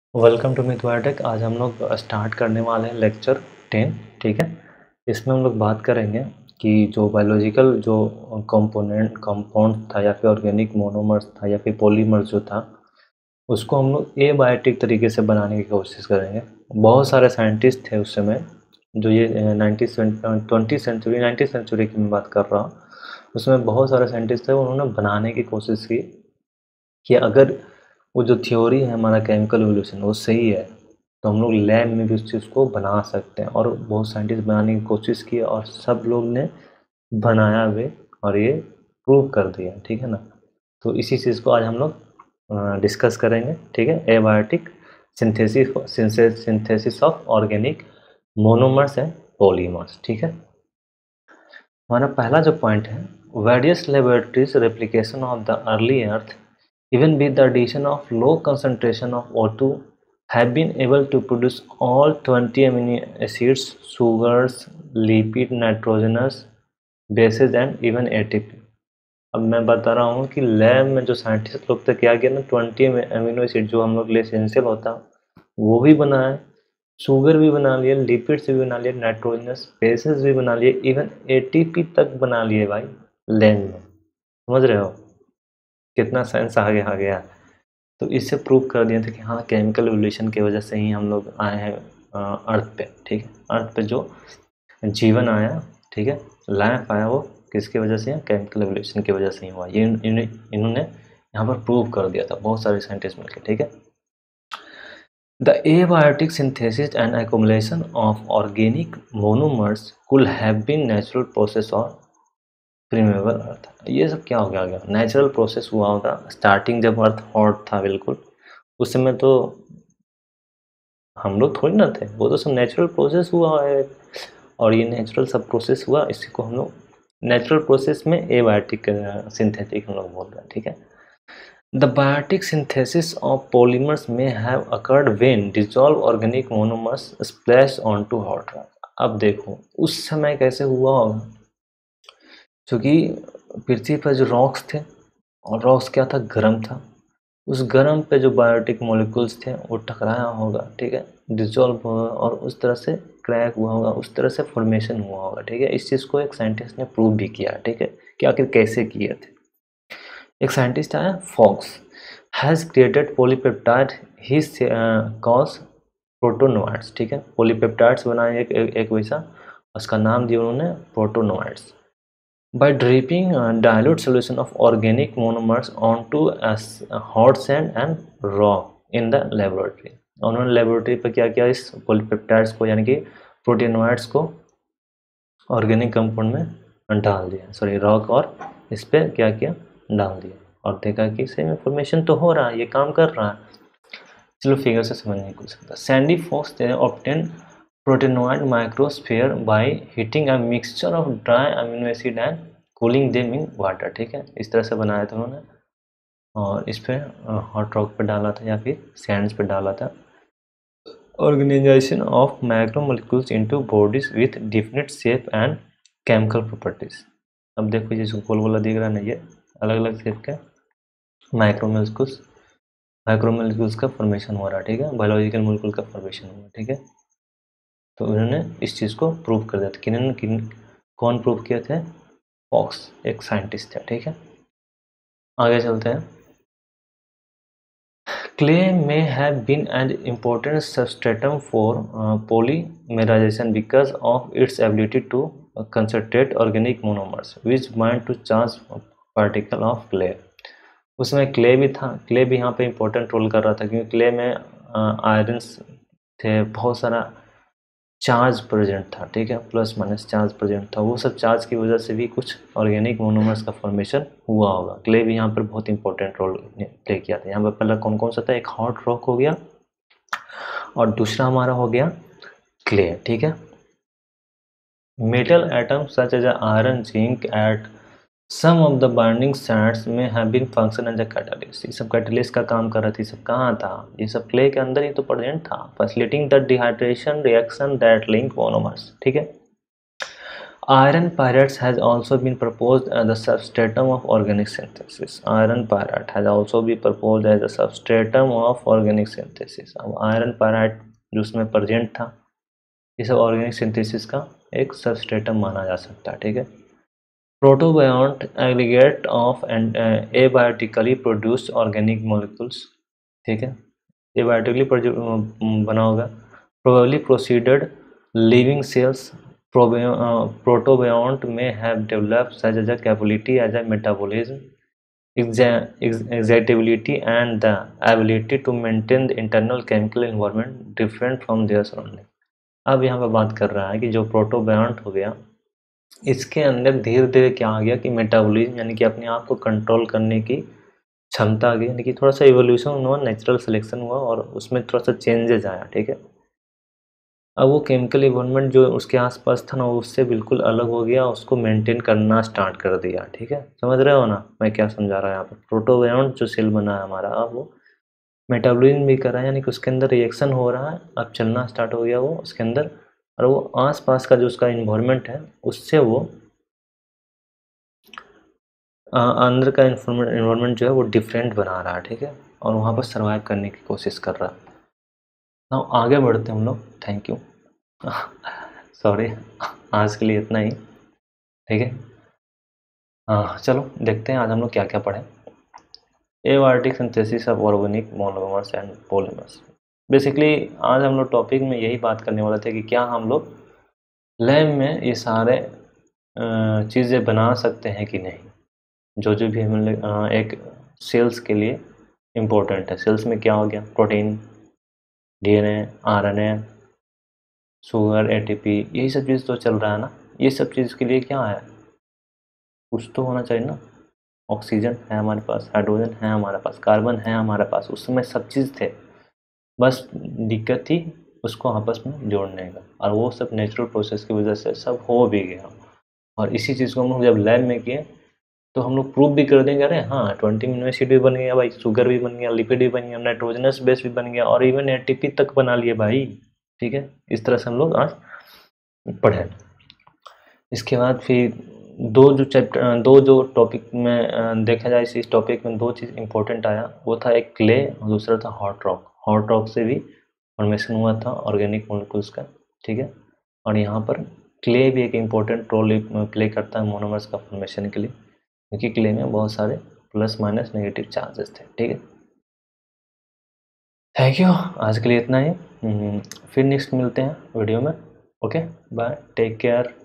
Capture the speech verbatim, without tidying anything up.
Welcome to myth biotech. आज हम लोग स्टार्ट करने वाले हैं लेक्चर टेन। ठीक है, इसमें हम लोग बात करेंगे कि जो बायोलॉजिकल जो कंपोनेंट कंपाउंड था या फिर ऑर्गेनिक मोनोमर्स था या फिर पॉलीमर्स जो था उसको हम लोग एबायोटिक तरीके से बनाने की कोशिश करेंगे। बहुत सारे साइंटिस्ट थे उस समय, जो ये ninety twenty century ninety century की मैं बात कर रहा हूँ। उसमें बहुत सारे साइंटिस्ट थे, उन्होंने बनाने की कोशिश की कि अगर वो जो थ्योरी है हमारा केमिकल एवोल्यूशन वो सही है तो हम लोग लैब में भी उस चीज़ को बना सकते हैं। और बहुत साइंटिस्ट बनाने की कोशिश की और सब लोग ने बनाया भी और ये प्रूव कर दिया। ठीक है ना, तो इसी चीज़ को आज हम लोग डिस्कस करेंगे। ठीक है, abiotic synthesis synthesis of organic monomers and polymers. ठीक है, हमारा पहला जो पॉइंट है, various laboratories replication of the early earth even with the addition of low concentration of O two have been able to produce all twenty amino acids, sugars, lipid, nitrogenous bases and even A T P। अब मैं बता रहा हूँ कि lab में जो scientist लोग थे क्या किया ना, ट्वेंटी अमीनो एसिड जो हम लोग लिए एसेंशियल होता वो भी बनाए, शुगर भी बना लिए, लिपिड्स भी बना लिए, नाइट्रोजनस बेसेस भी बना लिए, इवन A T P तक बना लिए भाई लैब में। समझ रहे हो कितना साइंस आगे आ गया। तो इससे प्रूव कर दिया था कि हाँ, केमिकल एवोल्यूशन की वजह से ही हम लोग आए हैं अर्थ पे। ठीक है, अर्थ पे जो जीवन आया, ठीक है, लाइफ आया, वो किसकी वजह से है? केमिकल एवोल्यूशन की वजह से ही हुआ। ये इन्होंने यहाँ पर प्रूव कर दिया था बहुत सारे साइंटिस्ट मिलकर। ठीक है, the abiotic synthesis and accumulation of organic monomers could have been natural process और प्रीमेबल अर्थ। ये सब क्या हो गया गया नेचुरल प्रोसेस हुआ होगा। स्टार्टिंग जब अर्थ हॉट था बिल्कुल, उस समय तो हम लोग थोड़ी ना थे, वो तो सब नेचुरल प्रोसेस हुआ है। और ये नेचुरल सब प्रोसेस हुआ, इसी को हम लोग नेचुरल प्रोसेस में एबायोटिक सिंथेटिक हम लोग बोल रहे हैं। ठीक है, the biotic synthesis of polymers में have occurred when dissolve organic monomers splash on to hot rock. अब देखो उस समय कैसे हुआ होगा, क्योंकि पृथ्वी पर जो रॉक्स थे, और रॉक्स क्या था, गर्म था, उस गर्म पे जो बायोटिक मॉलिक्यूल्स थे वो टकराया होगा। ठीक है, डिसॉल्व हुआ और उस तरह से क्रैक हुआ होगा, उस तरह से फॉर्मेशन हुआ होगा। ठीक है, इस चीज़ को एक साइंटिस्ट ने प्रूव भी किया। ठीक है, कि आखिर कैसे किए थे। एक साइंटिस्ट आया Fox, has created polypeptide he calls proteinoids. ठीक है, पॉलीपेप्टाइड्स बनाए एक, एक, एक वैसा, उसका नाम दिया उन्होंने proteinoids. By dripping uh, dilute solution of organic monomers onto a hot sand and rock in the laboratory। उन्होंने लेबोरेटरी पर क्या किया, इस पॉलीपेप्टाइड्स को यानी कि प्रोटीनोइड्स को ऑर्गेनिक कंपाउंड में डाल दिया, सॉरी रॉक, और इस पर क्या किया, डाल दिया, और देखा कि सेम इंफॉर्मेशन तो हो रहा है, ये काम कर रहा है। चलो फिगर से समझने की कोशिश करता है। Sandy Fox obtain proteinoid microsphere by heating a mixture of dry amino acid and cooling them in water. ठीक है, इस तरह से बनाया था उन्होंने, और इस पर हॉट रॉक पे डाला था या फिर सैंड्स पे डाला था। Organization of macromolecules into bodies with definite shape and chemical properties. अब देखो ये जो गोल गोला दिख रहा है ना, ये अलग अलग शेप के माइक्रोमोलिक्यूल्स माइक्रोमोलिक्यूल्स का फॉर्मेशन हो रहा है। ठीक है, बायोलॉजिकल मोलिक्यूल का फॉर्मेशन हो रहा है। ठीक है, तो उन्होंने इस चीज़ को प्रूव कर दिया था। किन्होंने किन कौन प्रूव किए थे? फॉक्स, एक साइंटिस्ट था। ठीक है, आगे चलते हैं। Clay may have been an important substratum for uh, polymerization because of its ability to uh, concentrate organic monomers which bind to charged particle of clay। उसमें क्ले भी था, क्ले भी यहाँ पे इम्पोर्टेंट रोल कर रहा था, क्योंकि क्ले में आयरन्स थे, बहुत सारा चार्ज प्रेजेंट था। ठीक है, प्लस माइनस चार्ज प्रेजेंट था, वो सब चार्ज की वजह से भी कुछ ऑर्गेनिक मोनोमर्स का फॉर्मेशन हुआ होगा। क्ले भी यहाँ पर बहुत इंपॉर्टेंट रोल प्ले किया था। यहाँ पर पहला कौन कौन सा था, एक हॉट रॉक हो गया और दूसरा हमारा हो गया क्ले। ठीक है, metal atom such as iron, zinc at some of the binding sites में have been function as a catalyst. ये सब कैटलिस्ट का काम कर रहा था। ये सब कहाँ था, ये सब क्ले के अंदर ही तो प्रेजेंट था, facilitating the dehydration reaction that link monomers. ठीक है, Iron pyrites has also been proposed as the substratum of organic synthesis. Iron pyrite has also been proposed as a substratum of organic synthesis. अब iron pyrite जो उसमें present था, ये सब organic synthesis का एक सबस्ट्रेटम माना जा सकता है, ठीक है। Protobiont aggregate of and abiotically produced organic molecules, ठीक है, एबायोटिकली बना होगा। Probably preceded living cells protobiont में have developed such as a capability as a metabolism excitability and the ability to maintain the internal chemical environment different from their surrounding। अब यहाँ पे बात कर रहा है कि जो प्रोटोबायोंट हो गया, इसके अंदर धीरे धीरे क्या आ गया कि मेटाबॉलिज्म यानी कि अपने आप को कंट्रोल करने की क्षमता आ गई, यानी कि थोड़ा सा इवोल्यूशन हुआ, नेचुरल सिलेक्शन हुआ और उसमें थोड़ा सा चेंजेस आया, ठीक है। अब वो केमिकल इन्वायरमेंट जो उसके आसपास था ना, उससे बिल्कुल अलग हो गया, उसको मेंटेन करना स्टार्ट कर दिया, ठीक है। समझ रहे हो ना मैं क्या समझा रहा हूँ यहाँ पर। प्रोटोबायोंट जो सेल बना है हमारा, अब वो मेटाबॉलिज्म भी कर रहा है, यानी कि उसके अंदर रिएक्शन हो रहा है, अब चलना स्टार्ट हो गया वो उसके अंदर, और वो आसपास का जो उसका इन्वायरमेंट है उससे वो अंदर का इन्वायरमेंट जो है वो डिफरेंट बना रहा है, ठीक है, और वहाँ पर सर्वाइव करने की कोशिश कर रहा है। ना आगे बढ़ते हैं हम लोग। थैंक यू सॉरी आज के लिए इतना ही, ठीक है। हाँ चलो देखते हैं आज हम लोग क्या क्या पढ़े। Abiotic synthesis of organic monomers and polymers. Basically आज हम लोग टॉपिक में यही बात करने वाले थे कि क्या हम लोग लैब में ये सारे चीज़ें बना सकते हैं कि नहीं, जो जो भी हम लोग एक सेल्स के लिए इम्पोर्टेंट है। सेल्स में क्या हो गया, protein, DNA, RNA, sugar, ATP, यही सब चीज़ तो चल रहा है ना। ये सब चीज़ के लिए क्या है, कुछ तो होना चाहिए ना। ऑक्सीजन है हमारे पास, हाइड्रोजन है हमारे पास, कार्बन है हमारे पास, उसमें सब चीज़ थे, बस दिक्कत थी उसको आपस में जोड़ने का, और वो सब नेचुरल प्रोसेस की वजह से सब हो भी गया। और इसी चीज़ को हम लोग जब लैब में किए तो हम लोग प्रूव भी कर देंगे, अरे हाँ ट्वेंटी अमीनो एसिड भी बन गया भाई, शुगर भी बन गया, लिपिड भी बन गया, नाइट्रोजनस बेस भी बन गया, और इवन एटीपी तक बना लिए भाई, ठीक है। इस तरह से हम लोग आज पढ़े। इसके बाद फिर दो जो चैप्टर दो जो टॉपिक में देखा जाए इस टॉपिक में दो चीज़ इंपॉर्टेंट आया, वो था एक क्ले और दूसरा था हॉट रॉक। हॉट रॉक से भी फॉर्मेशन हुआ था ऑर्गेनिक मॉलिक्यूल्स का, ठीक है। और यहाँ पर क्ले भी एक इम्पोर्टेंट रोल प्ले करता है मोनोमर्स का फॉर्मेशन के लिए, क्योंकि क्ले में बहुत सारे प्लस माइनस नेगेटिव चार्जेस थे, ठीक है। थैंक यू, आज के लिए इतना ही, फिर नेक्स्ट मिलते हैं वीडियो में। Okay bye, take care.